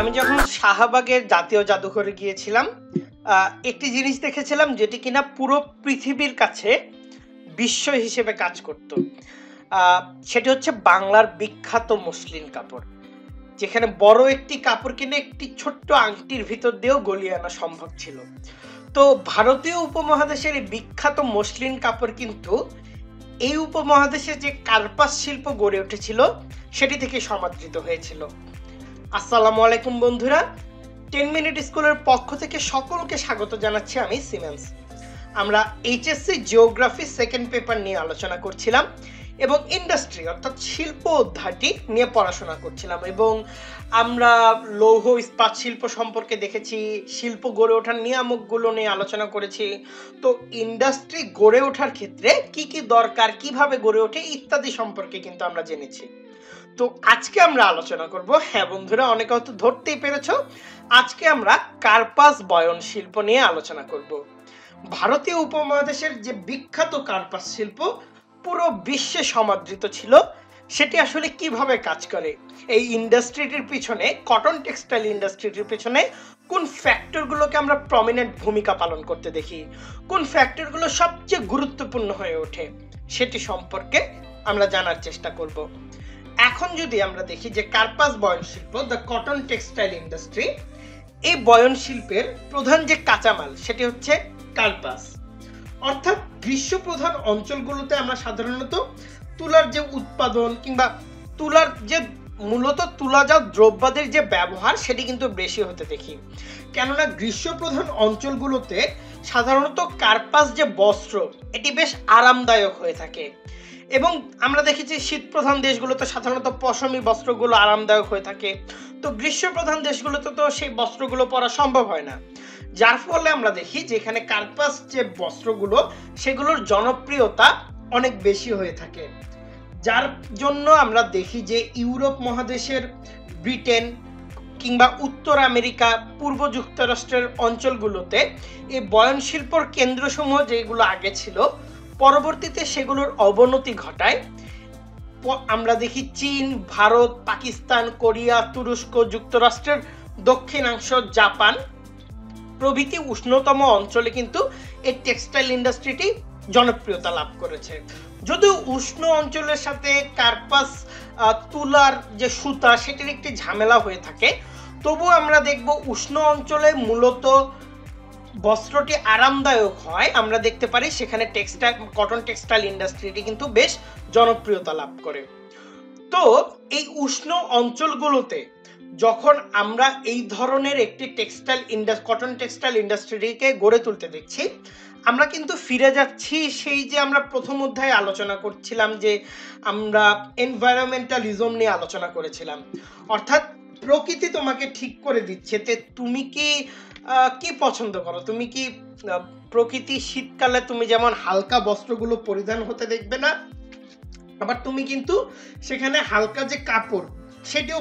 আমি যখন শাহবাগের জাতীয় জাদুঘরে গিয়েছিলাম একটি জিনিস দেখেছিলাম যেটি কিনা পুরো পৃথিবীর কাছে বিশ্ব হিসেবে কাজ করত। সেটি হচ্ছে বাংলার বিখ্যাত মসলিন কাপড়, যেখানে বড় একটি কাপড় কিনে একটি ছোট্ট আংটির ভিতর দিয়েও গলিয়ে আনা সম্ভব ছিল। তো ভারতীয় উপমহাদেশের এই বিখ্যাত মসলিন কাপড় কিন্তু এই উপমহাদেশে যে কার্পাস শিল্প গড়ে উঠেছিল সেটি থেকে সমাদৃত হয়েছিল। আসসালামু আলাইকুম বন্ধুরা, 10 মিনিট স্কুলের পক্ষ থেকে সকলকে স্বাগত জানাচ্ছি। আমি সিমেন্স। আমরা এইচএসসি জিওগ্রাফি সেকেন্ড পেপার নিয়ে আলোচনা করছিলাম এবং ইন্ডাস্ট্রি অর্থাৎ শিল্প অধ্যায়টি নিয়ে পড়াশোনা করছিলাম এবং আমরা লৌহ ইস্পাত শিল্প সম্পর্কে দেখেছি, শিল্প গড়ে ওঠার নিয়ামকগুলো নিয়ে আলোচনা করেছি। তো ইন্ডাস্ট্রি গড়ে ওঠার ক্ষেত্রে কি কি দরকার, কিভাবে গড়ে ওঠে ইত্যাদি সম্পর্কে কিন্তু আমরা জেনেছি। তো আজকে আমরা আলোচনা করব, হ্যাঁ বন্ধুরা অনেকে হয়তো ধরতেই পেরেছ, আজকে আমরা কার্পাস বয়ন শিল্প নিয়ে আলোচনা করব। ভারতীয় উপমহাদেশের যে বিখ্যাত কার্পাস শিল্প পুরো বিশ্বে সমাদৃত ছিল, সেটি আসলে কিভাবে কাজ করে, এই ইন্ডাস্ট্রিটির পিছনে, কটন টেক্সটাইল ইন্ডাস্ট্রিটির পিছনে কোন ফ্যাক্টরগুলোকে আমরা প্রমিনেন্ট ভূমিকা পালন করতে দেখি, কোন ফ্যাক্টরগুলো সবচেয়ে গুরুত্বপূর্ণ হয়ে ওঠে, সেটি সম্পর্কে আমরা জানার চেষ্টা করব। এখন যদি আমরা দেখি যে কার্পাস বয়ন শিল্প, দ্য কটন টেক্সটাইল ইন্ডাস্ট্রি, এই বয়ন শিল্পের প্রধান যে কাঁচামাল সেটি হচ্ছে কার্পাস। অর্থাৎ গ্রীষ্মপ্রধান অঞ্চলগুলোতে আমরা সাধারণত তুলার যে উৎপাদন কিংবা তুলার যে মূলত তুলাজাত দ্রব্যাদির যে ব্যবহার সেটি কিন্তু বেশি হতে দেখি। কেননা গ্রীষ্মপ্রধান অঞ্চলগুলোতে সাধারণত কার্পাস যে বস্ত্র এটি বেশ আরামদায়ক হয়ে থাকে এবং আমরা দেখেছি শীতপ্রধান দেশগুলোতে সাধারণত পশমি বস্ত্রগুলো আরামদায়ক হয়ে থাকে। তো গ্রীষ্মপ্রধান দেশগুলোতে তো সেই বস্ত্রগুলো পরা সম্ভব হয় না, যার ফলে আমরা দেখি যে এখানে কার্পাস যে বস্ত্রগুলো সেগুলোর জনপ্রিয়তা অনেক বেশি হয়ে থাকে। যার জন্য আমরা দেখি যে ইউরোপ মহাদেশের ব্রিটেন কিংবা উত্তর আমেরিকা, পূর্ব যুক্তরাষ্ট্রের অঞ্চলগুলোতে এই বয়ন শিল্পর কেন্দ্রসমূহ যেগুলো আগে ছিল পরবর্তীতে সেগুলোর অবনতি ঘটায়। আমরা দেখি চীন, ভারত, পাকিস্তান, কোরিয়া, তুরস্ক, যুক্তরাষ্ট্রের দক্ষিণাংশ, জাপান প্রভৃতি উষ্ণতম অঞ্চলে কিন্তু এই টেক্সটাইল ইন্ডাস্ট্রিটি জনপ্রিয়তা লাভ করেছে। যদিও উষ্ণ অঞ্চলের সাথে কার্পাস তুলার যে সুতা সেটির একটি ঝামেলা হয়ে থাকে, তবু আমরা দেখব উষ্ণ অঞ্চলে মূলত বস্ত্রটি আরামদায়ক হয়। আমরা দেখতে পারি সেখানে কটন টেক্সটাইল ইন্ডাস্ট্রিটি কিন্তু বেশ জনপ্রিয়তা লাভ করে। তো এই উষ্ণ অঞ্চলগুলোতে যখন আমরা এই ধরনের একটি কটন টেক্সটাইল ইন্ডাস্ট্রিকে গড়ে তুলতে দেখছি, আমরা কিন্তু ফিরে যাচ্ছি সেই যে আমরা প্রথম অধ্যায়ে আলোচনা করছিলাম যে আমরা এনভায়রনমেন্টালিজম নিয়ে আলোচনা করেছিলাম। অর্থাৎ প্রকৃতি তোমাকে ঠিক করে দিচ্ছে যে তুমি কি পছন্দ করো, তুমি কি প্রকৃতি শীতকালে তুমি যেমন হালকা বস্ত্রগুলো পরিধান হতে দেখবে না, আবার তুমি কিন্তু সেখানে হালকা যে কাপড় সেটিও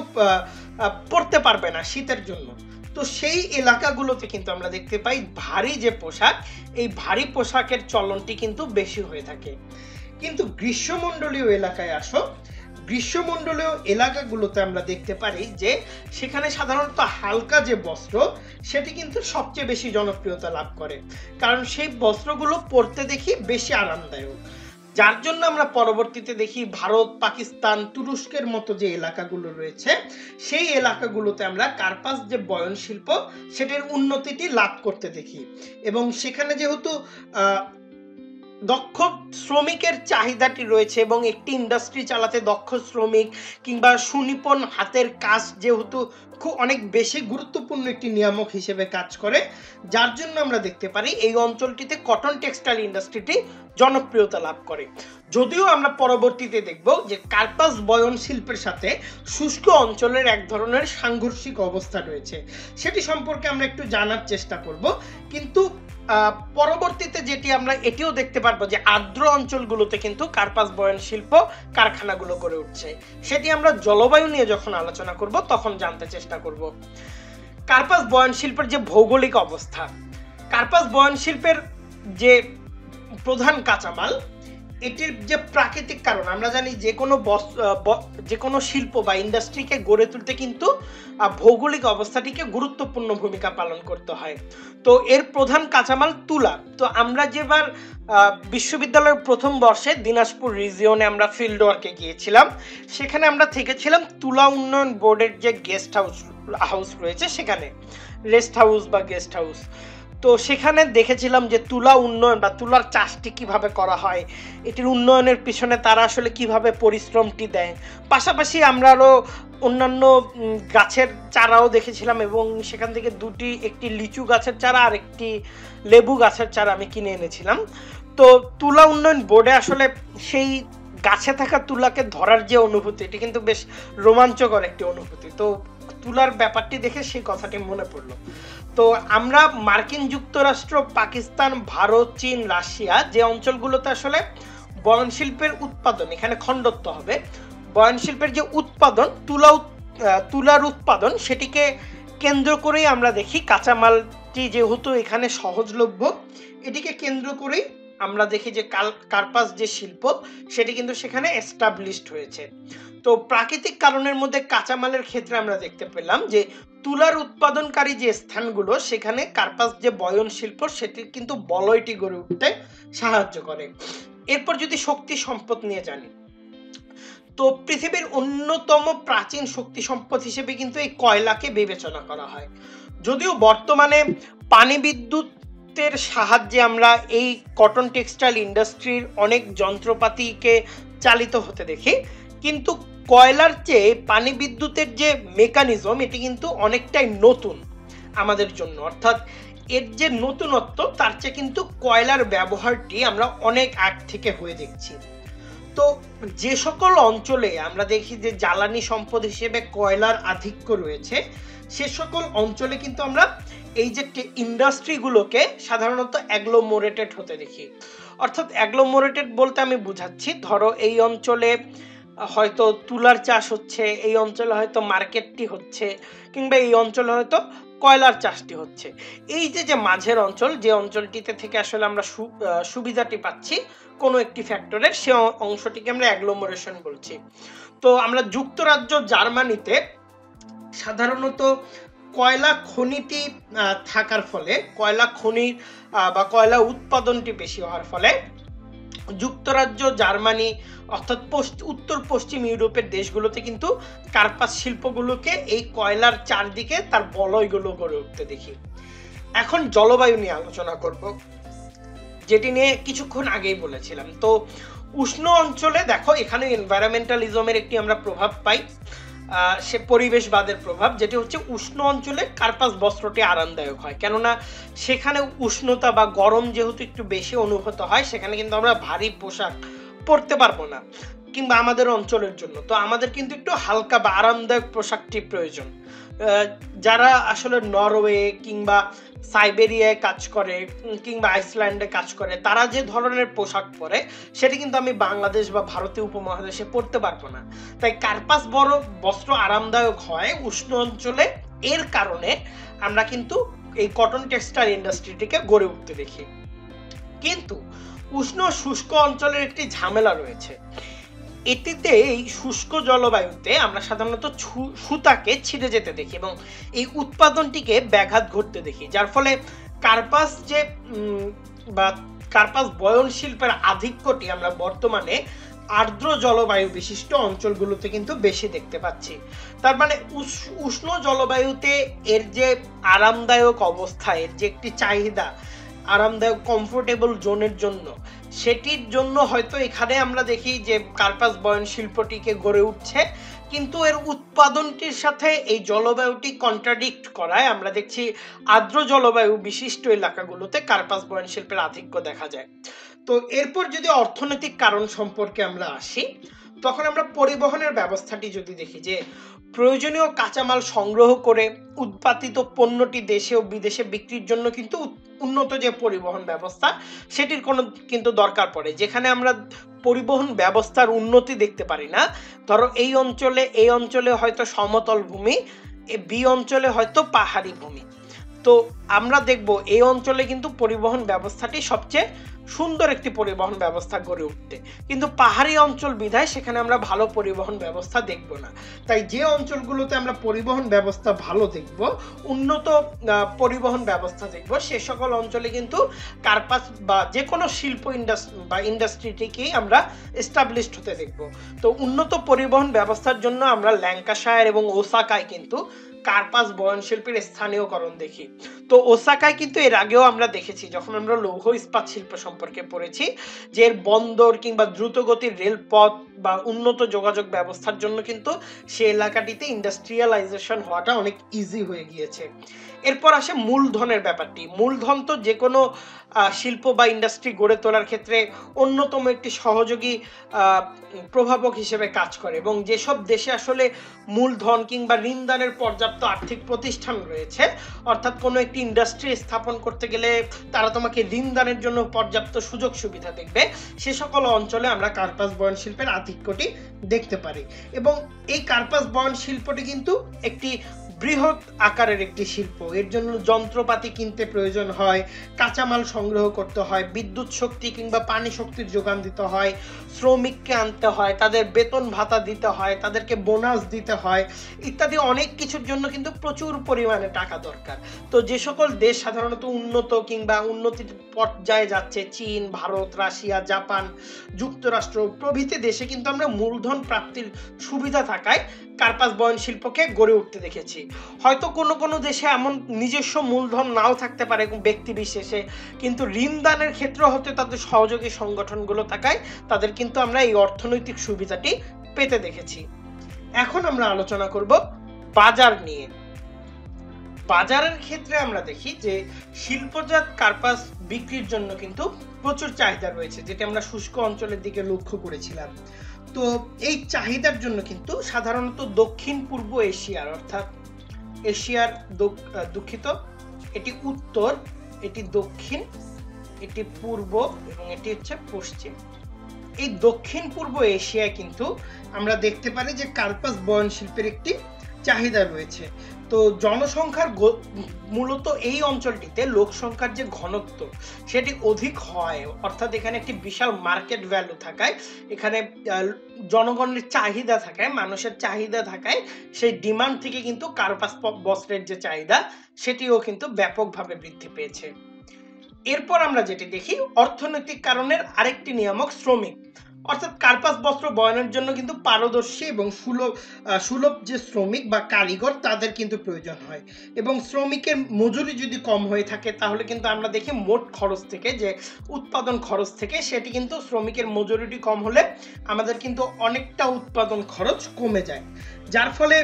পরতে পারবে না শীতের জন্য। তো সেই এলাকাগুলোতে কিন্তু আমরা দেখতে পাই ভারী যে পোশাক, এই ভারী পোশাকের চলনটি কিন্তু বেশি হয়ে থাকে। কিন্তু গ্রীষ্মমণ্ডলীয় এলাকায় আসো, গ্রীষ্মমণ্ডলীয় এলাকাগুলোতে আমরা দেখতে পারি যে সেখানে সাধারণত হালকা যে বস্ত্র সেটি কিন্তু সবচেয়ে বেশি জনপ্রিয়তা লাভ করে, কারণ সেই বস্ত্রগুলো পরতে দেখি বেশি আরামদায়ক। যার জন্য আমরা পরবর্তীতে দেখি ভারত, পাকিস্তান, তুরস্কের মতো যে এলাকাগুলো রয়েছে সেই এলাকাগুলোতে আমরা কার্পাস যে বয়ন শিল্প সেটির উন্নতিটি লাভ করতে দেখি। এবং সেখানে যেহেতু দক্ষ শ্রমিকের চাহিদাটি রয়েছে এবং একটি ইন্ডাস্ট্রি চালাতে দক্ষ শ্রমিক কিংবা সুনিপুণ হাতের কাজ যেহেতু অনেক বেশি গুরুত্বপূর্ণ একটি নিয়ামক হিসেবে কাজ করে, যার জন্য আমরা দেখতে পারি এই অঞ্চলটিতে কটন টেক্সটাইল ইন্ডাস্ট্রিটি জনপ্রিয়তা লাভ করে। যদিও আমরা পরবর্তীতে দেখব যে কার্পাস বয়ন শিল্পের সাথে শুষ্ক অঞ্চলের এক ধরনের সাংঘর্ষিক অবস্থা রয়েছে, সেটি সম্পর্কে আমরা একটু জানার চেষ্টা করব। কিন্তু পরবর্তীতে যেটি আমরা এটিও দেখতে পারবো যে আর্দ্র অঞ্চলগুলোতে কিন্তু কার্পাস বয়ন শিল্প কারখানাগুলো গড়ে উঠছে, সেটি আমরা জলবায়ু নিয়ে যখন আলোচনা করব তখন জানতে চেষ্টা করব। কার্পাস বয়ন শিল্পের যে ভৌগোলিক অবস্থা, কার্পাস বয়ন শিল্পের যে প্রধান কাঁচামাল এটির যে প্রাকৃতিক কারণ, আমরা জানি যে কোনো শিল্প বা ইন্ডাস্ট্রিকে গড়ে তুলতে কিন্তু ভৌগোলিক অবস্থাটিকে গুরুত্বপূর্ণ ভূমিকা পালন করতে হয়। তো এর প্রধান কাঁচামাল তুলা। তো আমরা যেবার বিশ্ববিদ্যালয়ের প্রথম বর্ষে দিনাজপুর রিজিয়নে আমরা ফিল্ড ওয়ার্কে গিয়েছিলাম, সেখানে আমরা থেকেছিলাম তুলা উন্নয়ন বোর্ডের যে গেস্ট হাউস রয়েছে, সেখানে রেস্ট হাউস বা গেস্ট হাউস। তো সেখানে দেখেছিলাম যে তুলা উন্নয়ন বা তুলার চাষটি কিভাবে করা হয়, এটির উন্নয়নের পিছনে তারা আসলে কিভাবে পরিশ্রমটি দেয়। পাশাপাশি আমরা আরও অন্যান্য গাছের চারাও দেখেছিলাম এবং সেখান থেকে একটি লিচু গাছের চারা আর একটি লেবু গাছের চারা আমি কিনে এনেছিলাম। তো তুলা উন্নয়ন বোর্ডে আসলে সেই গাছে থাকা তুলাকে ধরার যে অনুভূতি, এটি কিন্তু বেশ রোমাঞ্চকর একটি অনুভূতি। তো তুলার ব্যাপারটি দেখে সেই কথাটি মনে পড়লো। তো আমরা মার্কিন যুক্তরাষ্ট্র, পাকিস্তান, ভারত, চীন, রাশিয়া যে অঞ্চলগুলোতে আসলে বয়ন শিল্পের উৎপাদন, এখানে খণ্ডত্ব হবে, বয়ন শিল্পের যে উৎপাদন, তুলার উৎপাদন, সেটিকে কেন্দ্র করেই আমরা দেখি কাঁচামালটি যেহেতু এখানে সহজলভ্য, এটিকে কেন্দ্র করেই আমরা দেখি যে কার্পাস যে শিল্প, সেটি কিন্তু সেখানে এস্টাবলিশড হয়েছে। তো প্রাকৃতিক কারণের মধ্যে কাঁচামালের ক্ষেত্রে আমরা দেখতে পেলাম যে তুলার উৎপাদনকারী যে স্থানগুলো, সেখানে কার্পাস যে বয়ন শিল্প, সেটি কিন্তু বলয়টি গড়ে উঠতে সাহায্য করে। এরপর যদি শক্তি সম্পদ নিয়ে জানি, তো পৃথিবীর অন্যতম প্রাচীন শক্তি সম্পদ হিসেবে কিন্তু এই কয়লাকে বিবেচনা করা হয়। যদিও বর্তমানে পানি বিদ্যুতের সাহায্যে আমরা এই কটন টেক্সটাইল ইন্ডাস্ট্রির অনেক যন্ত্রপাতিকে চালিত হতে দেখি, কিন্তু কয়লার চেয়ে পানি বিদ্যুতের যে মেকানিজম, এটি কিন্তু অনেকটাই নতুন আমাদের জন্য। অর্থাৎ এর যে নতুনত্ব, তার চেয়ে কিন্তু কয়লার ব্যবহারটি আমরা অনেক আগ থেকে হয়ে দেখছি। তো যে সকল অঞ্চলে আমরা দেখি যে জ্বালানি সম্পদ হিসেবে কয়লার আধিক্য রয়েছে, সে সকল অঞ্চলে কিন্তু আমরা এই যে ইন্ডাস্ট্রিগুলোকে সাধারণত অ্যাগ্লোমোরেটেড হতে দেখি। অর্থাৎ অ্যাগ্লোমোরেটেড বলতে আমি বুঝাচ্ছি, ধরো এই অঞ্চলে হয়তো তুলার চাষ হচ্ছে, এই অঞ্চলে হয়তো মার্কেটটি হচ্ছে, কিংবা এই অঞ্চলে হয়তো কয়লার চাষটি হচ্ছে। এই যে মাঝের অঞ্চল, যে অঞ্চলটিতে থেকে আসলে আমরা সুবিধাটি পাচ্ছি কোনো একটি ফ্যাক্টরের, সে অংশটিকে আমরা অ্যাগ্লোমোরেশন বলছি। তো আমরা যুক্তরাজ্য, জার্মানিতে সাধারণত কয়লা খনিটি থাকার ফলে, কয়লা খনির বা কয়লা উৎপাদনটি বেশি হওয়ার ফলে যুক্তরাজ্য, জার্মানি অর্থাৎ উত্তর পশ্চিম ইউরোপের দেশগুলোতে কিন্তু কার্পাস শিল্পগুলোকে এই কয়লার চারদিকে তার বলয়গুলো গড়ে উঠতে দেখি। এখন জলবায়ু নিয়ে আলোচনা করব, যেটি নিয়ে কিছুক্ষণ আগেই বলেছিলাম। তো উষ্ণ অঞ্চলে দেখো, এখানে এনভায়রনমেন্টালিজমের একটি আমরা প্রভাব পাই, সে পরিবেশবাদের প্রভাব, যেটি হচ্ছে উষ্ণ অঞ্চলে কার্পাস বস্ত্রটি আরামদায়ক হয়, কেননা সেখানে উষ্ণতা বা গরম যেহেতু একটু বেশি অনুভূত হয়, সেখানে কিন্তু আমরা ভারী পোশাক পরতে পারবো না, কিংবা আমাদের অঞ্চলের জন্য। তো আমাদের কিন্তু একটু হালকা বা আরামদায়ক পোশাকটি প্রয়োজন। যারা আসলে নরওয়ে কিংবা সাইবেরিয়ায় কাজ করে কিংবা আইসল্যান্ডে কাজ করে, তারা যে ধরনের পোশাক পরে, সেটি কিন্তু আমি বাংলাদেশ বা ভারতীয় উপমহাদেশে পরতে পারবো না। তাই কার্পাস বস্ত্র আরামদায়ক হয় উষ্ণ অঞ্চলে, এর কারণে আমরা কিন্তু এই কটন টেক্সটাইল ইন্ডাস্ট্রিটিকে গড়ে উঠতে দেখি। কিন্তু উষ্ণ শুষ্ক অঞ্চলের একটি ঝামেলা রয়েছে। এটিতে এই শুষ্ক জলবায়ুতে আমরা সাধারণত সুতাকে ছিঁড়ে যেতে দেখি এবং এই উৎপাদনটিকে ব্যাঘাত ঘটতে দেখি, যার ফলে কার্পাস কার্পাস বয়ন শিল্পের আধিক্যটি আমরা বর্তমানে আর্দ্র জলবায়ু বিশিষ্ট অঞ্চলগুলোতে কিন্তু বেশি দেখতে পাচ্ছি। তার মানে উষ্ণ জলবায়ুতে এর যে আরামদায়ক অবস্থা, এর যে একটি চাহিদা, আরামদায়ক কমফোর্টেবল জোনের জন্য, সেটির জন্য হয়তো এখানে আমরা দেখি যে কার্পাস বয়ন শিল্পটিকে গড়ে উঠছে, কিন্তু এর উৎপাদনটির সাথে এই জলবায়ুটি কন্ট্রাডিক্ট করায় আমরা দেখছি আর্দ্র জলবায়ু বিশিষ্ট এলাকাগুলোতে কার্পাস বয়ন শিল্পের আধিক্য দেখা যায়। তো এরপর যদি অর্থনৈতিক কারণ সম্পর্কে আমরা আসি, তখন আমরা পরিবহনের ব্যবস্থাটি যদি দেখি, যে প্রয়োজনীয় কাঁচামাল সংগ্রহ করে উৎপাদিত পণ্যটি দেশে ও বিদেশে বিক্রির জন্য কিন্তু উন্নত যে পরিবহন ব্যবস্থা, সেটির কোনো কিন্তু দরকার পড়ে, যেখানে আমরা পরিবহন ব্যবস্থার উন্নতি দেখতে পারি না। ধরো এই অঞ্চলে হয়তো সমতল ভূমি, বি অঞ্চলে হয়তো পাহাড়ি ভূমি। তো আমরা দেখব এই অঞ্চলে কিন্তু পরিবহন ব্যবস্থাটি সবচেয়ে সুন্দর একটি পরিবহন ব্যবস্থা গড়ে উঠতে, কিন্তু পাহাড়ি অঞ্চল বিধায় সেখানে আমরা ভালো পরিবহন ব্যবস্থা দেখব না। তাই যে অঞ্চলগুলোতে আমরা পরিবহন ব্যবস্থা ভালো দেখব, উন্নত পরিবহন ব্যবস্থা দেখব, সে সকল অঞ্চলে কিন্তু কার্পাস বা যে কোনো শিল্প ইন্ডাস্ট্রিটিকেই আমরা এস্টাবলিশড হতে দেখব। তো উন্নত পরিবহন ব্যবস্থার জন্য আমরা ল্যাঙ্কাশায়ার এবং ওসাকায় কিন্তু কার্পাস বয়নশিল্পের স্থানীয়করণ দেখি। তো ওসাকায় কিন্তু এর আগেও আমরা দেখেছি, যখন আমরা লৌহ ইস্পাত শিল্প সম্পর্কে পড়েছি, যে এর বন্দর কিংবা দ্রুতগতির রেলপথ বা উন্নত যোগাযোগ ব্যবস্থার জন্য কিন্তু সে এলাকাটিতে ইন্ডাস্ট্রিয়ালাইজেশন হওয়াটা অনেক ইজি হয়ে গিয়েছে। এরপর আসে মূলধনের ব্যাপারটি। মূলধন তো যে কোনো শিল্প বা ইন্ডাস্ট্রি গড়ে তোলার ক্ষেত্রে অন্যতম একটি সহযোগী প্রভাবক হিসেবে কাজ করে, এবং যেসব দেশে আসলে মূলধন কিংবা ঋণদানের পর্যাপ্ত আর্থিক প্রতিষ্ঠান রয়েছে, অর্থাৎ কোনো একটি ইন্ডাস্ট্রি স্থাপন করতে গেলে তারা তোমাকে ঋণদানের জন্য পর্যাপ্ত সুযোগ সুবিধা দেখবে, সে সকল অঞ্চলে আমরা কার্পাস বয়ন শিল্পের আধিক্যটি দেখতে পারি। এবং এই কার্পাস বয়ন শিল্পটি কিন্তু একটি বৃহৎ আকারের একটি শিল্প। এর জন্য যন্ত্রপাতি কিনতে প্রয়োজন হয়, কাঁচামাল সংগ্রহ করতে হয়, বিদ্যুৎ শক্তি কিংবা পানি শক্তির যোগান দিতে হয়, শ্রমিককে আনতে হয়, তাদের বেতন ভাতা দিতে হয়, তাদেরকে বোনাস দিতে হয়, ইত্যাদি অনেক কিছুর জন্য কিন্তু প্রচুর পরিমাণে টাকা দরকার। তো যে সকল দেশ সাধারণত উন্নত কিংবা উন্নতির পর্যায়ে যাচ্ছে, চীন, ভারত, রাশিয়া, জাপান, যুক্তরাষ্ট্র প্রভৃতি দেশে কিন্তু আমরা মূলধন প্রাপ্তির সুবিধা থাকায় কার্পাস বয়ন শিল্পকে গড়ে উঠতে দেখেছি। হয়তো কোনো কোনো দেশে এমন নিজস্ব মূলধন নাও থাকতে পারে ব্যক্তি বিশেষে, কিন্তু ঋণদানের ক্ষেত্রে হতে তাদের সহযোগী সংগঠনগুলো থাকায় তাদের কিন্তু আমরা এই অর্থনৈতিক সুবিধাটি পেতে দেখেছি। এখন আমরা আলোচনা করব বাজার নিয়ে। বাজারের ক্ষেত্রে আমরা দেখি যে শিল্পজাত কার্পাস বিক্রির জন্য কিন্তু প্রচুর চাহিদা রয়েছে, যেটা আমরা শুষ্ক অঞ্চলের দিকে লক্ষ্য করেছিলাম। তো এই চাহিদার জন্য কিন্তু সাধারণত দক্ষিণ পূর্ব এশিয়ার, অর্থাৎ এশিয়ার দুঃখিত, এটি উত্তর, এটি দক্ষিণ, এটি পূর্ব এবং এটি হচ্ছে পশ্চিম, এই দক্ষিণ পূর্ব এশিয়ায় কিন্তু আমরা দেখতে পারি যে কার্পাস বয়ন শিল্পের একটি চাহিদা রয়েছে। তো জনসংখ্যার মূলত এই অঞ্চলটিতে লোক সংখ্যার যে ঘনত্ব সেটি অধিক হয়, অর্থাৎ এখানে একটি বিশাল মার্কেট ভ্যালু থাকায়, এখানে জনগণের চাহিদা থাকায়, মানুষের চাহিদা থাকায় সেই ডিমান্ড থেকে কিন্তু কার্পাস বস্ত্রের যে চাহিদা সেটিও কিন্তু ব্যাপকভাবে বৃদ্ধি পেয়েছে। এরপর আমরা যেটি দেখি, অর্থনৈতিক কারণের আরেকটি নিয়ামক শ্রমিক, অর্থাৎ কার্পাস বস্ত্র বয়নের জন্য কিন্তু পারদর্শী এবং সুলভ যে শ্রমিক বা কারিগর তাদের কিন্তু প্রয়োজন হয়, এবং শ্রমিকের মজুরি যদি কম হয়ে থাকে তাহলে কিন্তু আমরা দেখি মোট খরচ থেকে, যে উৎপাদন খরচ থেকে, সেটি কিন্তু শ্রমিকের মজুরিটি কম হলে আমাদের কিন্তু অনেকটা উৎপাদন খরচ কমে যায়, যার ফলে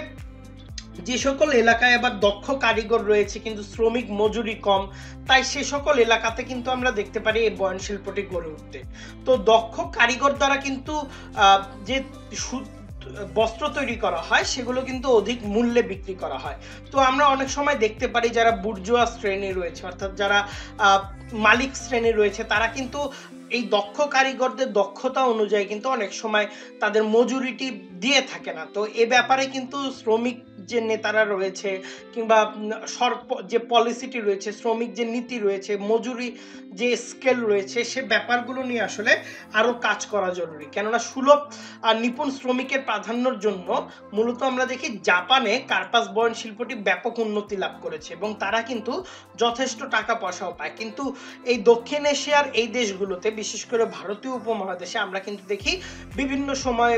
যে সকল এলাকায় আবার দক্ষ কারিগর রয়েছে কিন্তু শ্রমিক মজুরি কম, তাই সে সকল এলাকাতে কিন্তু আমরা দেখতে পারি এই বয়ন শিল্পটি গড়ে উঠতে। তো দক্ষ কারিগর দ্বারা কিন্তু যে বস্ত্র তৈরি করা হয় সেগুলো কিন্তু অধিক মূল্যে বিক্রি করা হয়। তো আমরা অনেক সময় দেখতে পারি যারা বুর্জোয়া শ্রেণী রয়েছে, অর্থাৎ যারা মালিক শ্রেণী রয়েছে, তারা কিন্তু এই দক্ষ কারিগরদের দক্ষতা অনুযায়ী কিন্তু অনেক সময় তাদের মজুরিটি দিয়ে থাকে না। তো এ ব্যাপারে কিন্তু শ্রমিক যে নেতারা রয়েছে কিংবা যে পলিসিটি রয়েছে, শ্রমিক যে নীতি রয়েছে, মজুরি যে স্কেল রয়েছে, সে ব্যাপারগুলো নিয়ে আসলে আরো কাজ করা জরুরি। কেননা সুলভ আর নিপুণ শ্রমিকের প্রাধান্যর জন্য মূলত আমরা দেখি জাপানে কার্পাস বয়ন শিল্পটি ব্যাপক উন্নতি লাভ করেছে এবং তারা কিন্তু যথেষ্ট টাকা পয়সাও পায়। কিন্তু এই দক্ষিণ এশিয়ার এই দেশগুলোতে, বিশেষ করে ভারতীয় উপমহাদেশে, আমরা কিন্তু দেখি বিভিন্ন সময়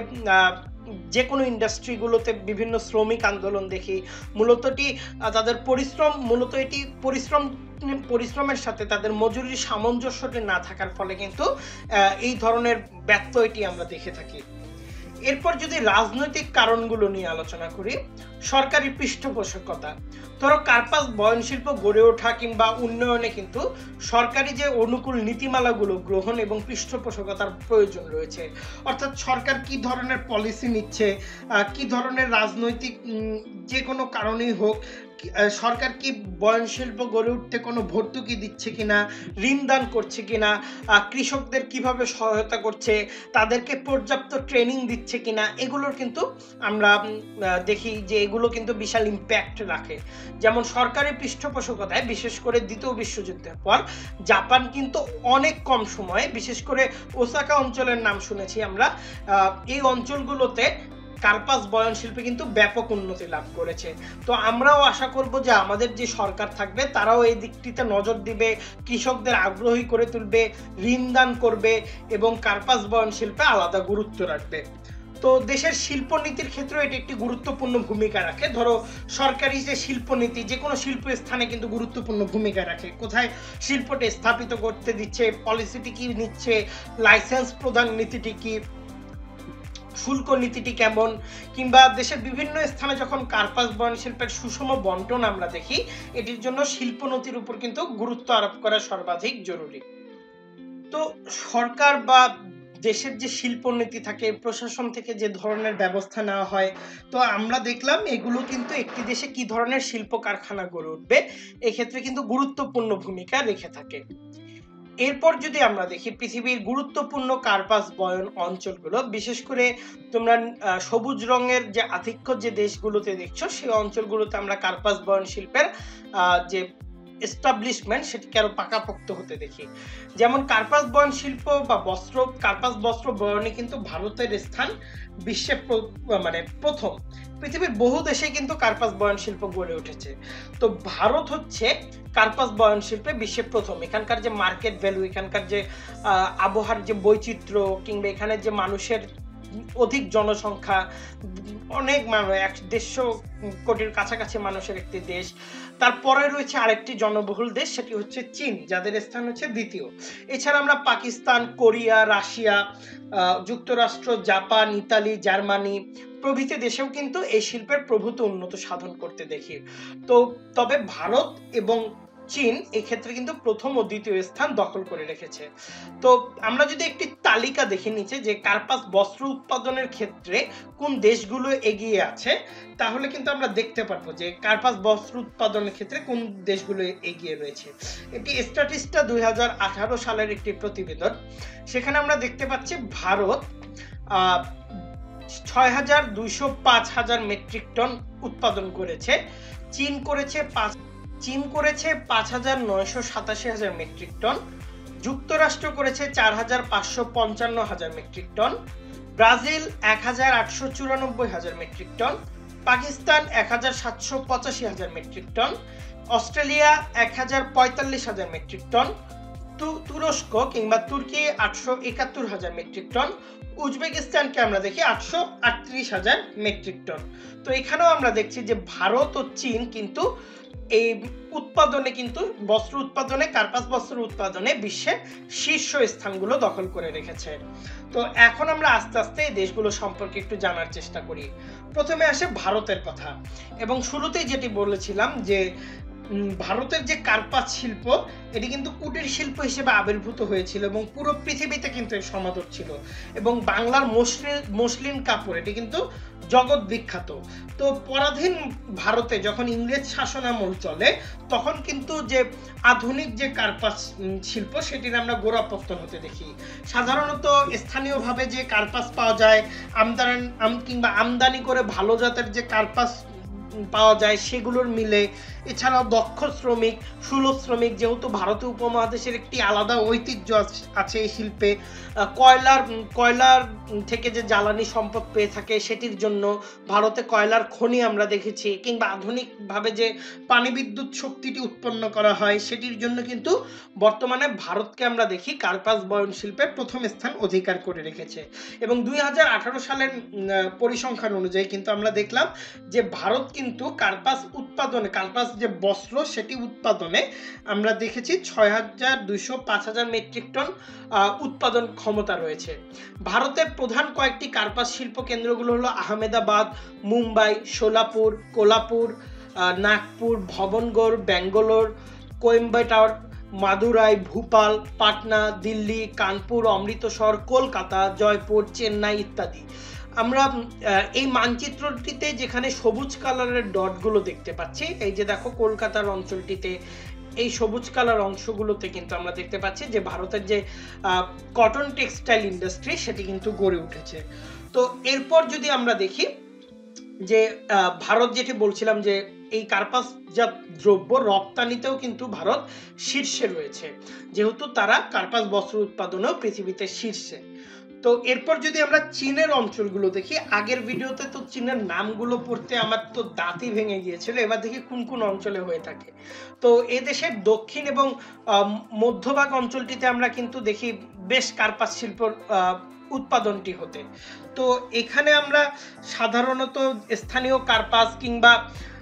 যে কোনো ইন্ডাস্ট্রিগুলোতে বিভিন্ন শ্রমিক আন্দোলন দেখি। মূলত তাদের পরিশ্রমের সাথে তাদের মজুরির সামঞ্জস্যটি না থাকার ফলে কিন্তু এই ধরনের ব্যত্যয়টি আমরা দেখে থাকি। এরপর যদি রাজনৈতিক কারণগুলো নিয়ে আলোচনা করি, সরকারি পৃষ্ঠপোষকতা। ধরো কার্পাস বয়ন শিল্প গড়ে ওঠা কিংবা উন্নয়নে কিন্তু সরকারি যে অনুকূল নীতিমালাগুলো গ্রহণ এবং পৃষ্ঠপোষকতার প্রয়োজন রয়েছে, অর্থাৎ সরকার কি ধরনের পলিসি নিচ্ছে, কি ধরনের রাজনৈতিক যে কোনো কারণেই হোক, সরকার কি বয়ন শিল্প গড়ে উঠতে কোনো ভর্তুকি দিচ্ছে কিনা, ঋণ দান করছে কিনা, কৃষকদের কিভাবে সহায়তা করছে, তাদেরকে পর্যাপ্ত ট্রেনিং দিচ্ছে কিনা, এগুলোর কিন্তু আমরা দেখি যে এগুলো কিন্তু বিশাল ইম্প্যাক্ট রাখে। যেমন সরকারি পৃষ্ঠপোষকতায় বিশেষ করে দ্বিতীয় বিশ্বযুদ্ধের পর জাপান কিন্তু অনেক কম সময়ে, বিশেষ করে ওসাকা অঞ্চলের নাম শুনেছি আমরা, এই অঞ্চলগুলোতে কার্পাস বয়ন শিল্পে কিন্তু ব্যাপক উন্নতি লাভ করেছে। তো আমরাও আশা করব যে আমাদের যে সরকার থাকবে তারাও এই দিকটিতে নজর দিবে, কৃষকদের আগ্রহী করে তুলবে, ঋণ দান করবে এবং কার্পাস বয়ন শিল্পে আলাদা গুরুত্ব রাখবে। তো দেশের শিল্পনীতির ক্ষেত্রে এটি একটি গুরুত্বপূর্ণ ভূমিকা রাখে। ধরো সরকারি যে শিল্পনীতি যে কোনো শিল্প স্থানে কিন্তু গুরুত্বপূর্ণ ভূমিকা রাখে, কোথায় শিল্পটি স্থাপিত করতে দিচ্ছে, পলিসিটি কি নিচ্ছে, লাইসেন্স প্রদান নীতিটি কি, শুল্ক নীতিটি কেমন, কিংবা দেশের বিভিন্ন স্থানে যখন কার্পাস বয়ন শিল্পের সুষম বন্টন আমরা দেখি, এটির জন্য শিল্পনীতির উপর কিন্তু গুরুত্ব আরোপ করা সর্বাধিক জরুরি। তো সরকার বা দেশের যে শিল্পনীতি থাকে, প্রশাসন থেকে যে ধরনের ব্যবস্থা নেওয়া হয়, তো আমরা দেখলাম এগুলো কিন্তু একটি দেশে কি ধরনের শিল্প কারখানা গড়ে উঠবে এক্ষেত্রে কিন্তু গুরুত্বপূর্ণ ভূমিকা রেখে থাকে। এরপর যদি আমরা দেখি পৃথিবীর গুরুত্বপূর্ণ কার্পাস বয়ন অঞ্চলগুলো, বিশেষ করে তোমরা সবুজ রঙের যে আধিক্য যে দেশগুলোতে দেখছো সেই অঞ্চলগুলোতে আমরা কার্পাস বয়ন শিল্পের যে এস্টাবলিশমেন্ট সেটিকে আরো পাকাপোক্ত হতে দেখি। যেমন কার্পাস বয়ন শিল্প বা কার্পাস বস্ত্র বয়নে কিন্তু ভারতের স্থান বিশ্বে মানে প্রথম। পৃথিবীর বহু দেশে কিন্তু কার্পাস বয়ন শিল্প গড়ে উঠেছে, তো ভারত হচ্ছে কার্পাস বয়ন শিল্পে বিশ্বে প্রথম। এখানকার যে মার্কেট ভ্যালু, এখানকার যে আবহাওয়ার যে বৈচিত্র্য, কিংবা এখানে যে মানুষের অধিক জনসংখ্যা, অনেক মানুষ, 150 কোটির কাছাকাছি মানুষের একটি দেশ। তারপরে রয়েছে আরেকটি জনবহুল দেশ, সেটি হচ্ছে চীন, যাদের স্থান হচ্ছে দ্বিতীয়। এছাড়া আমরা পাকিস্তান, কোরিয়া, রাশিয়া, যুক্তরাষ্ট্র, জাপান, ইতালি, জার্মানি প্রভৃতি দেশেও কিন্তু এই শিল্পের প্রভূত উন্নত সাধন করতে দেখি। তো তবে ভারত এবং চীন এক্ষেত্রে কিন্তু প্রথম ও দ্বিতীয় স্থান দখল করে রেখেছে। তো আমরা যদি একটি তালিকা দেখে নিচে যে কার্পাস বস্ত্র উৎপাদনের ক্ষেত্রে কোন দেশগুলো এগিয়ে আছে, তাহলে কিন্তু আমরা দেখতে পারবো যে কার্পাস বস্ত্র উৎপাদনের ক্ষেত্রে কোন দেশগুলো এগিয়ে রয়েছে। এটি স্ট্যাটিস্টা 2018 সালের একটি প্রতিবেদন। সেখানে আমরা দেখতে পাচ্ছি ভারত 6,205,000 মেট্রিক টন উৎপাদন করেছে, চীন করেছে 5,987,000 মেট্রিক টন, যুক্তরাষ্ট্র করেছে 4,555,000 metric ton, Brazil 1,894,000 metric ton, Pakistan 1,785,000 metric ton, Australia 1,45,000 metric ton, তুরস্ক কিংবা তুর্কি 871,000 মেট্রিক টন, উজবেকিস্তানকে আমরা দেখি 838,000 মেট্রিক টন। তো এখানেও আমরা দেখছি যে ভারত ও চীন কিন্তু এই উৎপাদনে কিন্তু বস্ত্র উৎপাদনে, কার্পাস বস্ত্র উৎপাদনে বিশ্বের শীর্ষ স্থানগুলো দখল করে রেখেছে। তো এখন আমরা আস্তে আস্তে এই দেশগুলো সম্পর্কে একটু জানার চেষ্টা করি। প্রথমে আসে ভারতের কথা, এবং শুরুতেই যেটি বলেছিলাম যে ভারতের যে কার্পাস শিল্প এটি কিন্তু কুটির শিল্প হিসেবে আবির্ভূত হয়েছিল এবং পুরো পৃথিবীতে কিন্তু এর সমাদর ছিল, এবং বাংলার মসলিন কাপড় এটি কিন্তু জগৎ বিখ্যাত। তো পরাধীন ভারতে যখন ইংরেজ শাসন আমল চলে তখন কিন্তু যে আধুনিক যে কার্পাস শিল্প সেটির আমরা গোড়াপত্তন হতে দেখি। সাধারণত স্থানীয়ভাবে যে কার্পাস পাওয়া যায়, আমদানি করে ভালো জাতের যে কার্পাস পাওয়া যায় সেগুলোর মিলে, এছাড়াও দক্ষ শ্রমিক, সুলভ শ্রমিক, যেহেতু ভারতীয় উপমহাদেশের একটি আলাদা ঐতিহ্য আছে এই শিল্পে, কয়লার থেকে যে জ্বালানি সম্পদ পেয়ে থাকে সেটির জন্য ভারতে কয়লার খনি আমরা দেখেছি, কিংবা আধুনিকভাবে যে পানি বিদ্যুৎ শক্তিটি উৎপন্ন করা হয় সেটির জন্য কিন্তু বর্তমানে ভারতকে আমরা দেখি কার্পাস বয়ন শিল্পে প্রথম স্থান অধিকার করে রেখেছে। এবং 2018 সালের পরিসংখ্যান অনুযায়ী কিন্তু আমরা দেখলাম যে ভারত কিন্তু কার্পাস উৎপাদনে, কার্পাস যে বস্ত্র সেটি উৎপাদনে আমরা দেখেছি 6,205,000 মেট্রিক টন উৎপাদন ক্ষমতা রয়েছে। ভারতের প্রধান কয়েকটি কার্পাস শিল্প কেন্দ্রগুলো হলো আহমেদাবাদ, মুম্বাই, সোলাপুর, কোলাপুর, নাগপুর, ভবনগড়, ব্যাঙ্গালোর, কোয়েম্বাটোর, মাদুরাই, ভোপাল, পাটনা, দিল্লি, কানপুর, অমৃতসর, কলকাতা, জয়পুর, চেন্নাই ইত্যাদি। আমরা এই মানচিত্রটিতে যেখানে সবুজ কালারের ডটগুলো দেখতে পাচ্ছি, এই যে দেখো কলকাতার অঞ্চলটিতে এই সবুজ কালার অংশগুলোতে কিন্তু আমরা দেখতে পাচ্ছি যে ভারতের যে কটন টেক্সটাইল ইন্ডাস্ট্রি সেটি কিন্তু গড়ে উঠেছে। তো এরপর যদি আমরা দেখি যে ভারত যেটি বলছিলাম যে এই কার্পাসজাত দ্রব্য রপ্তানিতেও কিন্তু ভারত শীর্ষে রয়েছে, যেহেতু তারা কার্পাস বস্ত্র উৎপাদনেও পৃথিবীতে শীর্ষে। তো এরপর যদি আমরা চীনের অঞ্চলগুলো দেখি, আগের ভিডিওতে তো চীনের নামগুলো পড়তে আমার তো দাঁতই ভেঙে গিয়েছিল, এবার দেখি কোন কোন অঞ্চলে হয়ে থাকে। তো এ দেশের দক্ষিণ এবং মধ্যভাগ অঞ্চলটিতে আমরা কিন্তু দেখি বেশ কার্পাস শিল্প উৎপাদনটি হতে। তো এখানে আমরা সাধারণত স্থানীয় কার্পাস কিংবা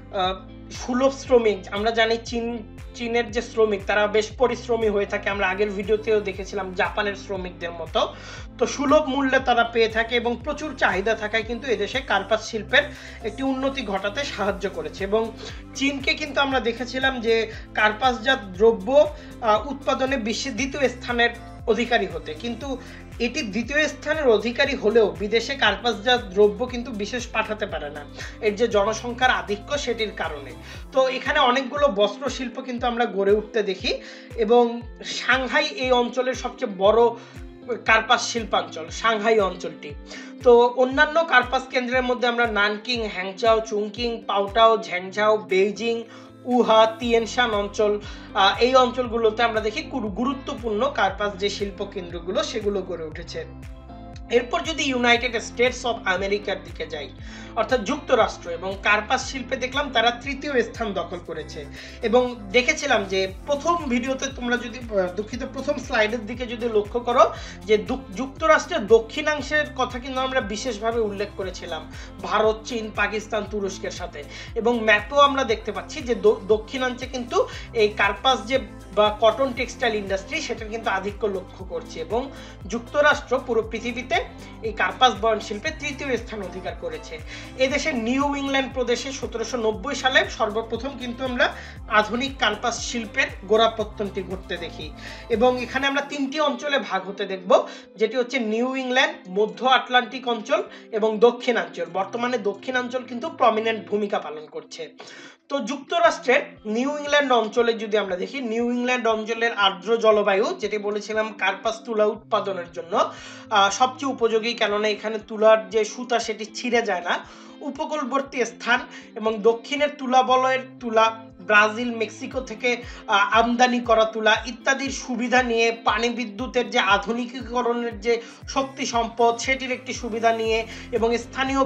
সুলভ শ্রমিক, আমরা জানি চীনের যে শ্রমিক তারা বেশ পরিশ্রমী হয়ে থাকে, আমরা আগের ভিডিওতেও দেখেছিলাম জাপানের শ্রমিকদের মতো। তো সুলভ মূল্যে তারা পেয়ে থাকে এবং প্রচুর চাহিদা থাকায় কিন্তু এদেশে কার্পাস শিল্পের একটি উন্নতি ঘটাতে সাহায্য করেছে। এবং চীনকে কিন্তু আমরা দেখেছিলাম যে কার্পাসজাত দ্রব্য উৎপাদনে বিশ্বের দ্বিতীয় স্থানের অধিকারী হতে, কিন্তু এটি দ্বিতীয় স্থানের অধিকারী হলেও বিদেশে কার্পাসজাত দ্রব্য কিন্তু বিশেষ পাঠাতে পারে না, এর যে জনসংখ্যার আধিক্য সেটির কারণে। তো এখানে অনেকগুলো বস্ত্র শিল্প কিন্তু আমরা গড়ে উঠতে দেখি এবং সাংহাই এই অঞ্চলের সবচেয়ে বড় কার্পাস শিল্পাঞ্চল সাংহাই অঞ্চলটি। তো অন্যান্য কার্পাস কেন্দ্রের মধ্যে আমরা Nanking, Hangchow, Chungking, Paotow, Zhangzhou, Beijing, উহা, তিয়ানশান অঞ্চল, এই অঞ্চলগুলোতে আমরা দেখি গুরুত্বপূর্ণ কার্পাস যে শিল্প কেন্দ্রগুলো সেগুলো গড়ে উঠেছে। এরপর যদি ইউনাইটেড স্টেটস অফ আমেরিকার দিকে যাই, অর্থাৎ যুক্তরাষ্ট্র, এবং কার্পাস শিল্পে দেখলাম তারা তৃতীয় স্থান দখল করেছে। এবং দেখেছিলাম যে প্রথম ভিডিওতে তোমরা যদি প্রথম স্লাইডের দিকে যদি লক্ষ্য করো যে যুক্তরাষ্ট্রের দক্ষিণাংশের কথা কিন্তু আমরা বিশেষভাবে উল্লেখ করেছিলাম ভারত, চীন, পাকিস্তান, তুরস্কের সাথে। এবং ম্যাপেও আমরা দেখতে পাচ্ছি যে দক্ষিণাঞ্চে কিন্তু এই কার্পাস যে বা কটন টেক্সটাইল ইন্ডাস্ট্রি সেটার কিন্তু আধিক্য লক্ষ্য করছে এবং যুক্তরাষ্ট্র পুরো পৃথিবীতে এই কার্পাস বয়ন শিল্পে তৃতীয় স্থান অধিকার করেছে। এদেশের নিউ ইংল্যান্ড প্রদেশে 1790 সালে সর্বপ্রথম কিন্তু আমরা আধুনিক কার্পাস শিল্পের গোড়াপত্তনটি ঘটতে দেখি। এবং এখানে আমরা তিনটি অঞ্চলে ভাগ হতে দেখব, যেটি হচ্ছে নিউ ইংল্যান্ড, মধ্য আটলান্টিক অঞ্চল এবং দক্ষিণাঞ্চল। বর্তমানে দক্ষিণাঞ্চল কিন্তু প্রমিনেন্ট ভূমিকা পালন করছে। তো যুক্তরাষ্ট্রের নিউ ইংল্যান্ড অঞ্চলে যদি আমরা দেখি, নিউ ইংল্যান্ড অঞ্চলের আর্দ্র জলবায়ু, যেটি বলেছিলাম কার্পাস তুলা উৎপাদনের জন্য সবচেয়ে উপযোগী, কেননা এখানে তুলার যে সুতা সেটি ছিঁড়ে যায় না, উপকূলবর্তী স্থান এবং দক্ষিণের তুলা বলয়ের তুলা, ব্রাজিল, মেক্সিকো থেকে আমদানি করা তুলা ইত্যাদির সুবিধা নিয়ে, পানি বিদ্যুতের যে আধুনিকীকরণের যে শক্তি সম্পদ সেটির একটি সুবিধা নিয়ে এবং স্থানীয়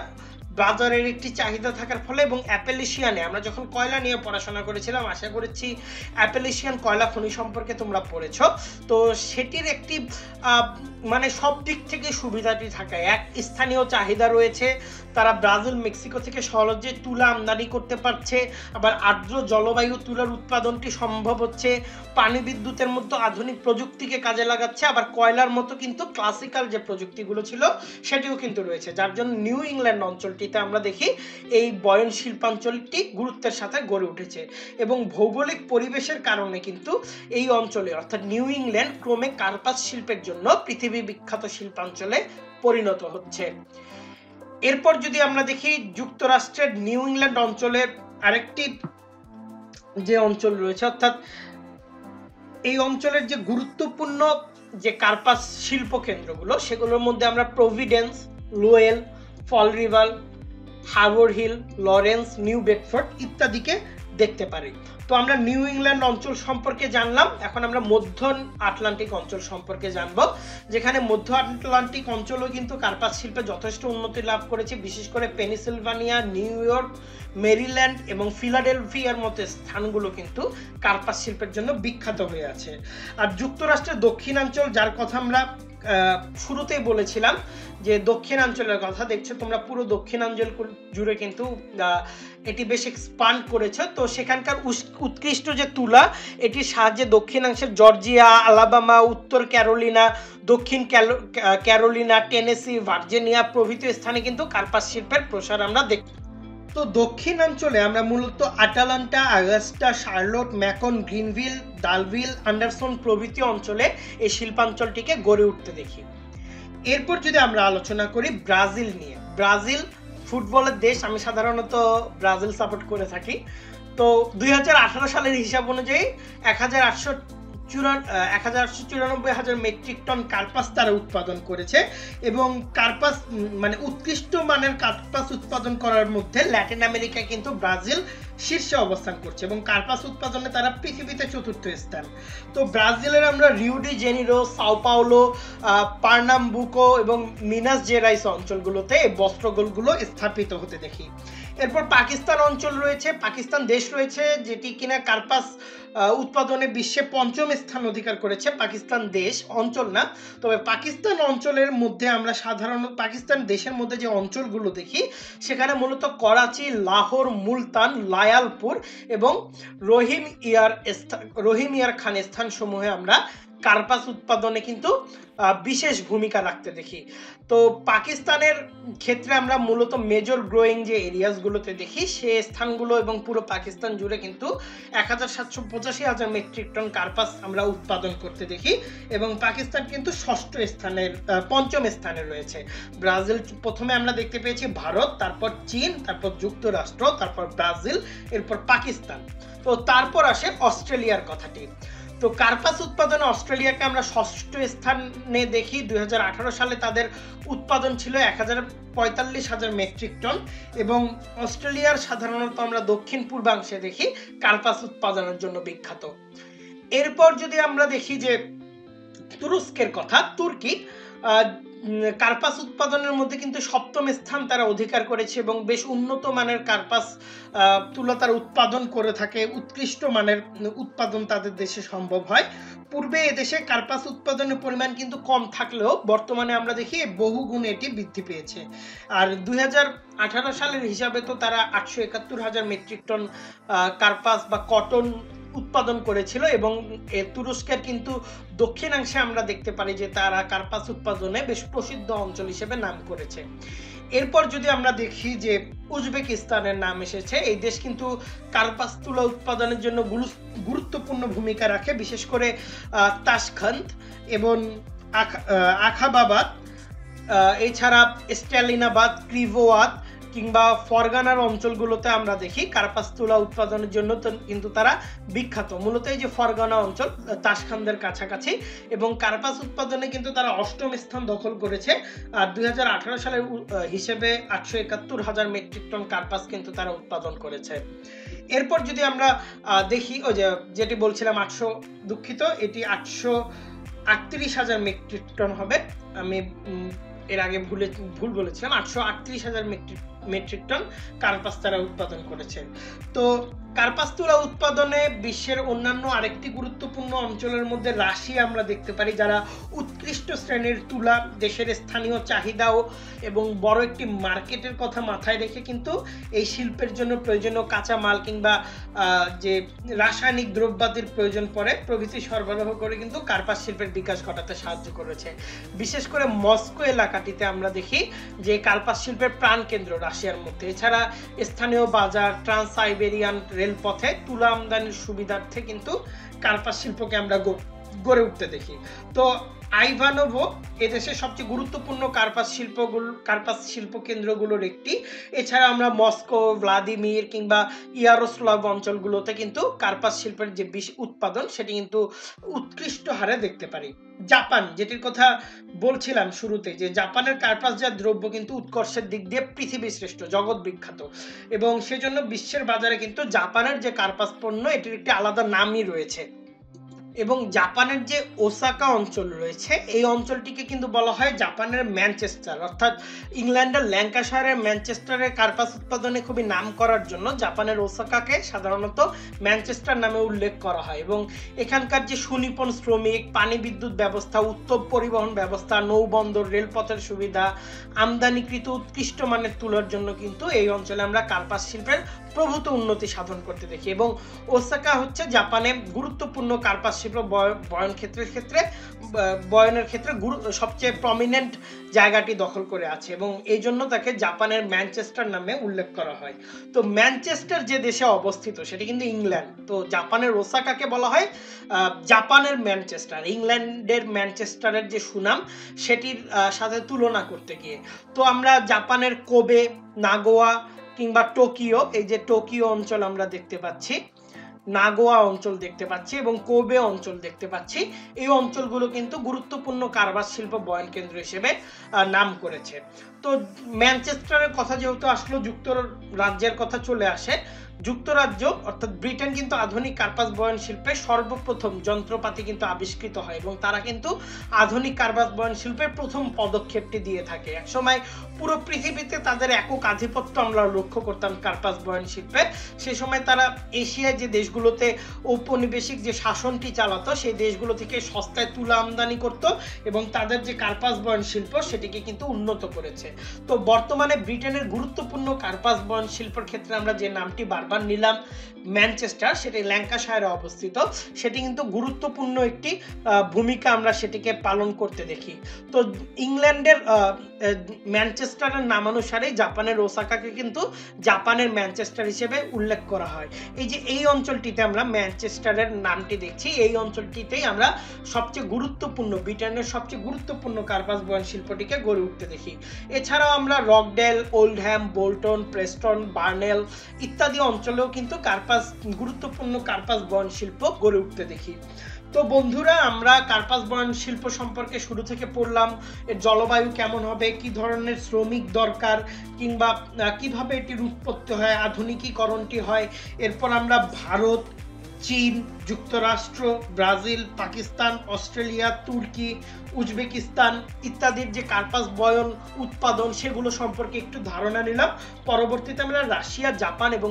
বাজারের একটি চাহিদা থাকার ফলে, এবং অ্যাপেলেশিয়ানে আমরা যখন কয়লা নিয়ে পড়াশোনা করেছিলাম, আশা করছি অ্যাপেলেশিয়ান কয়লা খনি সম্পর্কে তোমরা পড়েছ, তো সেটির একটি মানে সব দিক থেকে সুবিধাটি থাকায় এক স্থানীয় চাহিদা রয়েছে, তারা ব্রাজিল, মেক্সিকো থেকে সহজে তুলা আমদানি করতে পারছে, আবার আর্দ্র জলবায়ু তুলার উৎপাদনটি সম্ভব হচ্ছে, পানি বিদ্যুতের মতো আধুনিক প্রযুক্তিকে কাজে লাগাচ্ছে, আবার কয়লার মতো কিন্তু ক্লাসিক্যাল যে প্রযুক্তিগুলো ছিল সেটিও কিন্তু রয়েছে, যার জন্য নিউ ইংল্যান্ড অঞ্চলটিতে আমরা দেখি এই বয়ন শিল্পাঞ্চলটি গুরুত্বের সাথে গড়ে উঠেছে। এবং ভৌগোলিক পরিবেশের কারণে কিন্তু এই অঞ্চলে অর্থাৎ নিউ ইংল্যান্ড ক্রমে কার্পাস শিল্পের জন্য পৃথিবী বিখ্যাত শিল্পাঞ্চলে পরিণত হচ্ছে। এরপর যদি আমরা দেখি যুক্তরাষ্ট্রের নিউ ইংল্যান্ড অঞ্চলের আরেকটি যে অঞ্চল রয়েছে, অর্থাৎ এই অঞ্চলের যে গুরুত্বপূর্ণ যে কার্পাস শিল্প কেন্দ্রগুলো সেগুলোর মধ্যে আমরা Providence, Lowell, Fall River, Harbour Hill, Lawrence, New Bedford ইত্যাদিকে দেখতে পারি। তো আমরা নিউ ইংল্যান্ড অঞ্চল সম্পর্কে জানলাম, এখন আমরা মধ্য আটলান্টিক অঞ্চল সম্পর্কে জানব, যেখানে মধ্য আটলান্টিক অঞ্চলও কিন্তু কার্পাস শিল্পে যথেষ্ট উন্নতি লাভ করেছে, বিশেষ করে পেনিসিলভানিয়া, নিউ ইয়র্ক, মেরিল্যান্ড এবং ফিলাডেলফিয়ার মতো স্থানগুলো কিন্তু কার্পাস শিল্পের জন্য বিখ্যাত হয়ে আছে। আর যুক্তরাষ্ট্রের দক্ষিণাঞ্চল, যার কথা আমরা শুরুতেই বলেছিলাম যে দক্ষিণাঞ্চলের কথা, দেখছো তোমরা পুরো দক্ষিণাঞ্চল জুড়ে কিন্তু এটি বেশ এক্সপান্ড করেছে। তো সেখানকার উৎকৃষ্ট যে তুলা, এটির সাহায্যে দক্ষিণাংশের জর্জিয়া, আলাবামা, উত্তর ক্যারোলিনা, দক্ষিণ ক্যারোলিনা, টেনেসি, ভার্জিনিয়া প্রভৃতি স্থানে কিন্তু কার্পাস শিল্পের প্রসার আমরা দেখি। তো দক্ষিণাঞ্চলে আমরা মূলত Atlanta, Augusta, Charlotte, Macon, Greenville, Danville, Anderson প্রভৃতি অঞ্চলে এই শিল্পাঞ্চলটিকে গড়ে উঠতে দেখি। এরপর যদি আমরা আলোচনা করি ব্রাজিল নিয়ে, ব্রাজিল ফুটবলের দেশ, আমি সাধারণত ব্রাজিল সাপোর্ট করে থাকি। তো 2018 সালের হিসাব অনুযায়ী 1,894,000 মেট্রিক টন কার্পাস তারা উৎপাদন করেছে, এবং কার্পাস মানে উৎকৃষ্ট মানের কার্পাস উৎপাদন করার মধ্যে ল্যাটিন আমেরিকায় কিন্তু ব্রাজিল শীর্ষে অবস্থান করছে, এবং কার্পাস উৎপাদনে তারা পৃথিবীতে চতুর্থ স্থান। তো ব্রাজিলের আমরা Rio de Janeiro, Sao Paulo, Pernambuco এবং মিনাস জেরাইস অঞ্চলগুলোতে এই বস্ত্রগুলো স্থাপিত হতে দেখি। এরপর পাকিস্তান অঞ্চল রয়েছে, পাকিস্তান দেশ রয়েছে যেটি কিনা কার্পাস উৎপাদনে বিশ্বে 5ম স্থান অধিকার করেছে। পাকিস্তান দেশ, অঞ্চল না। তবে পাকিস্তান অঞ্চলের মধ্যে আমরা সাধারণত পাকিস্তান দেশের মধ্যে যে অঞ্চলগুলো দেখি সেখানে মূলত করাচি, লাহোর, মুলতান, লায়ালপুর এবং রহিম ইয়ার খান স্থানসমূহে আমরা কার্পাস উৎপাদনে কিন্তু বিশেষ ভূমিকা রাখতে দেখি। তো পাকিস্তানের ক্ষেত্রে আমরা মূলত মেজর গ্রোয়িং যে এরিয়াসগুলোতে দেখি সে স্থানগুলো এবং পুরো পাকিস্তান জুড়ে কিন্তু 1,785,000 মেট্রিক টন কার্পাস আমরা উৎপাদন করতে দেখি, এবং পাকিস্তান কিন্তু 5ম স্থানে রয়েছে। ব্রাজিল প্রথমে আমরা দেখতে পেয়েছি, ভারত, তারপর চীন, তারপর যুক্তরাষ্ট্র, তারপর ব্রাজিল, এরপর পাকিস্তান। তো তারপর আসে অস্ট্রেলিয়ার কথাটি। তো কার্পাস উৎপাদনে অস্ট্রেলিয়াকে আমরা 6ষ্ঠ স্থানে দেখি। 2018 সালে তাদের উৎপাদন ছিল 1,45,000 মেট্রিক টন, এবং অস্ট্রেলিয়ার সাধারণত আমরা দক্ষিণ পূর্বাংশে দেখি কার্পাস উৎপাদনের জন্য বিখ্যাত। এরপর যদি আমরা দেখি যে তুরস্কের কথা, তুর্কি কার্পাস উৎপাদনের মধ্যে কিন্তু 7ম স্থান তারা অধিকার করেছে, এবং বেশ উন্নত মানের কার্পাস তুলা তারা উৎপাদন করে থাকে। উৎকৃষ্ট মানের উৎপাদন তাদের দেশে সম্ভব হয়। পূর্বে এদেশে কার্পাস উৎপাদনের পরিমাণ কিন্তু কম থাকলেও বর্তমানে আমরা দেখি বহুগুণ এটি বৃদ্ধি পেয়েছে। আর 2018 সালের হিসাবে তো তারা 871,000 মেট্রিক টন কার্পাস বা কটন উৎপাদন করেছিল, এবং তুরস্কের কিন্তু দক্ষিণাংশে আমরা দেখতে পারি যে তারা কার্পাস উৎপাদনে বেশ প্রসিদ্ধ অঞ্চল হিসেবে নাম করেছে। এরপর যদি আমরা দেখি যে উজবেকিস্তানের নাম এসেছে, এই দেশ কিন্তু কার্পাস তুলা উৎপাদনের জন্য গুরুত্বপূর্ণ ভূমিকা রাখে, বিশেষ করে তাশখান্ত এবং আখাবাবাদ, এছাড়া স্ট্যালিনাবাদ, ক্রিভোয়াত কিংবা ফরগানার অঞ্চলগুলোতে আমরা দেখি কার্পাস তুলা উৎপাদনের জন্য কিন্তু তারা বিখ্যাত। মূলত এই যে ফরগানা অঞ্চল তাশখান্দের কাছাকাছি, এবং কার্পাস উৎপাদনে কিন্তু তারা 8ম স্থান দখল করেছে। আর 2018 সালের হিসেবে 871,000 মেট্রিক টন কার্পাস কিন্তু তারা উৎপাদন করেছে। এরপর যদি আমরা দেখি ওই যেটি বলছিলাম এটি 838,000 মেট্রিক টন হবে, আমি এর আগে ভুল বলেছিলাম, 838,000 মেট্রিক টন কার্পাস তারা উৎপাদন করেছে। তো কার্পাস তুলা উৎপাদনে বিশ্বের অন্যান্য আরেকটি গুরুত্বপূর্ণ অঞ্চলের মধ্যে রাশিয়া আমরা দেখতে পারি, যারা উৎকৃষ্ট শ্রেণীর তুলা, দেশের স্থানীয় চাহিদাও এবং বড় একটি মার্কেটের কথা মাথায় রেখে কিন্তু এই শিল্পের জন্য প্রয়োজনীয় কাঁচামাল কিংবা যে রাসায়নিক দ্রব্যাদির প্রয়োজন পড়ে প্রভৃতি সরবরাহ করে কিন্তু কার্পাস শিল্পের বিকাশ ঘটাতে সাহায্য করেছে। বিশেষ করে মস্কো এলাকাটিতে আমরা দেখি যে কার্পাস শিল্পের প্রাণকেন্দ্র রাশিয়ার মধ্যে। এছাড়া স্থানীয় বাজার, ট্রান্স সাইবেরিয়ান রেলপথে তুলা আমদানির সুবিধার্থে কিন্তু কার্পাস শিল্পকে আমরা গড়ে উঠতে দেখি। তো আইভানোভো এদেশের সবচেয়ে গুরুত্বপূর্ণ কার্পাস শিল্প কেন্দ্রগুলোর একটি। এছাড়া আমরা মস্কো, ভ্লাদিমির কিংবা ইয়ারোস্লাভ অঞ্চলগুলোতে কিন্তু কার্পাস শিল্পের যে উৎপাদন সেটি কিন্তু উৎকৃষ্ট হারে দেখতে পারি। জাপান, যেটির কথা বলছিলাম শুরুতে, যে জাপানের কার্পাসজাত দ্রব্য কিন্তু উৎকর্ষের দিক দিয়ে পৃথিবী শ্রেষ্ঠ, জগৎ বিখ্যাত, এবং সেজন্য বিশ্বের বাজারে কিন্তু জাপানের যে কার্পাস পণ্য এটির একটি আলাদা নামই রয়েছে। এবং জাপানের যে ওসাকা অঞ্চল রয়েছে এই অঞ্চলটিকে কিন্তু বলা হয় জাপানের ম্যানচেস্টার, অর্থাৎ ইংল্যান্ডের ল্যাঙ্কাশায়ারের ম্যানচেস্টারের কার্পাস উৎপাদনে খুবই নাম করার জন্য জাপানের ওসাকাকে সাধারণত ম্যানচেস্টার নামে উল্লেখ করা হয়। এবং এখানকার যে সুনিপুণ শ্রমিক, পানি বিদ্যুৎ ব্যবস্থা, উত্তম পরিবহন ব্যবস্থা, নৌবন্দর, রেলপথের সুবিধা, আমদানিকৃত উৎকৃষ্ট মানের তুলার জন্য কিন্তু এই অঞ্চলে আমরা কার্পাস শিল্পের প্রভূত উন্নতি সাধন করতে দেখি। এবং ওসাকা হচ্ছে জাপানে গুরুত্বপূর্ণ কার্পাস শিল্প বয়নের ক্ষেত্রে সবচেয়ে প্রমিনেন্ট জায়গাটি দখল করে আছে এবং এই জন্য তাকে জাপানের ম্যানচেস্টার নামে উল্লেখ করা হয়। তো ম্যানচেস্টার যে দেশে অবস্থিত সেটি কিন্তু ইংল্যান্ড। তো জাপানের ওসাকাকে বলা হয় জাপানের ম্যানচেস্টার, ইংল্যান্ডের ম্যানচেস্টারের যে সুনাম সেটির সাথে তুলনা করতে গিয়ে। তো আমরা জাপানের কোবে, নাগোয়া কিংবা টোকিও, এই যে টোকিও অঞ্চল আমরা দেখতে পাচ্ছি, নাগোয়া অঞ্চল দেখতে পাচ্ছি এবং কোবে অঞ্চল দেখতে পাচ্ছি, এই অঞ্চলগুলো কিন্তু গুরুত্বপূর্ণ কারবার শিল্প বয়ন কেন্দ্র হিসেবে নাম করেছে। তো ম্যানচেস্টারের কথা যেহেতু আসলো, যুক্তরাজ্যের কথা চলে আসে। যুক্তরাজ্য অর্থাৎ ব্রিটেন কিন্তু আধুনিক কার্পাস বয়ন শিল্পে সর্বপ্রথম যন্ত্রপাতি কিন্তু আবিষ্কৃত হয় এবং তারা কিন্তু আধুনিক কার্পাস বয়ন শিল্পের প্রথম পদক্ষেপটি দিয়ে থাকে। একসময় পুরো পৃথিবীতে তাদের একক আধিপত্য আমরা লক্ষ্য করতাম কার্পাস বয়ন শিল্পে। সেই সময় তারা এশিয়ায় যে দেশগুলোতে ঔপনিবেশিক যে শাসনটি চালাতো সেই দেশগুলো থেকে সস্তায় তুলা আমদানি করত এবং তাদের যে কার্পাস বয়ন শিল্প সেটিকে কিন্তু উন্নত করেছে। তো বর্তমানে ব্রিটেনের গুরুত্বপূর্ণ কার্পাস বয়ন শিল্পের ক্ষেত্রে আমরা যে নামটি বারবার নিলাম ম্যানচেস্টার, সেটি ল্যাঙ্কাশায়ারে অবস্থিত, সেটি কিন্তু গুরুত্বপূর্ণ একটি ভূমিকা আমরা সেটিকে পালন করতে দেখি। তো ইংল্যান্ডের ম্যানচেস্টারের নামানুসারে জাপানের ওসাকাকে কিন্তু জাপানের ম্যানচেস্টার হিসেবে উল্লেখ করা হয়। এই যে এই অঞ্চলটিতে আমরা ম্যানচেস্টারের নামটি দেখছি, এই অঞ্চলটিতেই আমরা সবচেয়ে গুরুত্বপূর্ণ, ব্রিটেনের সবচেয়ে গুরুত্বপূর্ণ কার্পাস বয়ন শিল্পটিকে গড়ে উঠতে দেখি। এছাড়াও আমরা Rochdale, Oldham, Bolton, Preston, Burnley ইত্যাদি অঞ্চলেও কিন্তু গুরুত্বপূর্ণ কার্পাস বয়ন শিল্প গড়ে উঠতে দেখি। তো বন্ধুরা, আমরা কার্পাস বয়ন শিল্প সম্পর্কে শুরু থেকে পড়লাম, এর জলবায়ু কেমন হবে, কি ধরনের শ্রমিক দরকার, কিংবা কিভাবে এটির উৎপত্তি হয়, আধুনিকীকরণটি হয়। এরপর আমরা ভারত, চীন, যুক্তরাষ্ট্র, ব্রাজিল, পাকিস্তান, অস্ট্রেলিয়া, তুর্কি, উজবেকিস্তান ইত্যাদির যে কার্পাস বয়ন উৎপাদন সেগুলো সম্পর্কে একটু ধারণা নিলাম। পরবর্তীতে আমরা রাশিয়া, জাপান এবং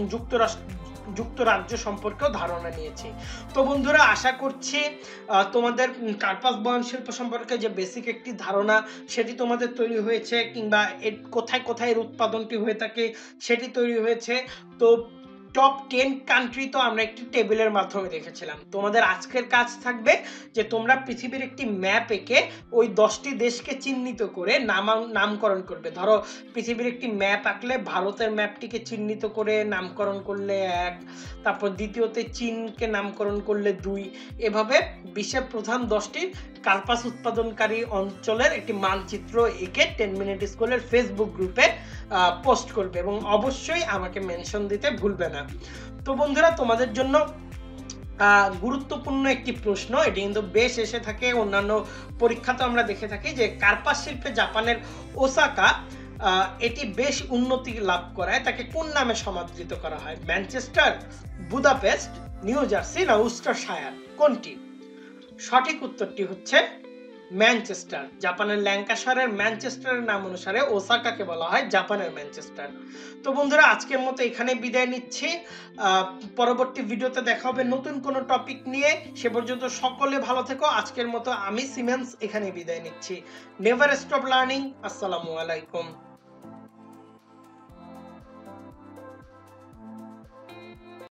যুক্তরাজ্য সম্পর্কেও ধারণা নিয়েছি। তো বন্ধুরা, আশা করছি তোমাদের কার্পাস বয়ন শিল্প সম্পর্কে যে বেসিক একটি ধারণা সেটি তোমাদের তৈরি হয়েছে, কিংবা এর কোথায় কোথায় এর উৎপাদনটি হয়ে থাকে সেটি তৈরি হয়েছে। তো টপ 10 কান্ট্রি তো আমরা একটি টেবিলের মাধ্যমে দেখেছিলাম। তোমাদের আজকের কাজ থাকবে যে তোমরা পৃথিবীর একটি ম্যাপ এঁকে ওই 10টি দেশকে চিহ্নিত করে নামকরণ করবে। ধরো পৃথিবীর একটি ম্যাপ আঁকলে ভারতের ম্যাপটিকে চিহ্নিত করে নামকরণ করলে 1, তারপর দ্বিতীয়তে চীনকে নামকরণ করলে 2, এভাবে বিশ্বের প্রধান 10টি কার্পাস উৎপাদনকারী অঞ্চলের একটি মানচিত্র এঁকে 10 মিনিট স্কুলের ফেসবুক গ্রুপে পোস্ট করবে এবং অবশ্যই আমাকে মেনশন দিতে ভুলবে না। তো বন্ধুরা, তোমাদের জন্য গুরুত্বপূর্ণ একটি প্রশ্ন, এটি কিন্তু বেশ এসে থাকে, অন্যান্য পরীক্ষাতে আমরা দেখে থাকি যে কার্পাস শিল্পে জাপানের ওসাকা এটি বেশ উন্নতি লাভ করায় তাকে কোন নামে সমাদৃত করা হয়? ম্যানচেস্টার, বুদাপেস্ট, নিউ জার্সি না উস্টারশায়ার, কোনটি? সঠিক উত্তরটি হচ্ছে ম্যানচেস্টার। জাপানের ল্যাঙ্কাশায়ারের ম্যানচেস্টারের নাম অনুসারে ওসাকাকে বলা হয় জাপানের ম্যানচেস্টার। তো বন্ধুরা, আজকের মতো এখানে বিদায় নিচ্ছি। পরবর্তী ভিডিওতে দেখা হবে নতুন কোনো টপিক নিয়ে। সে পর্যন্ত সকলে ভালো থেকো। আজকের মতো আমি সিমেন্স এখানে বিদায় নিচ্ছি। Never stop learning. আসসালামু আলাইকুম।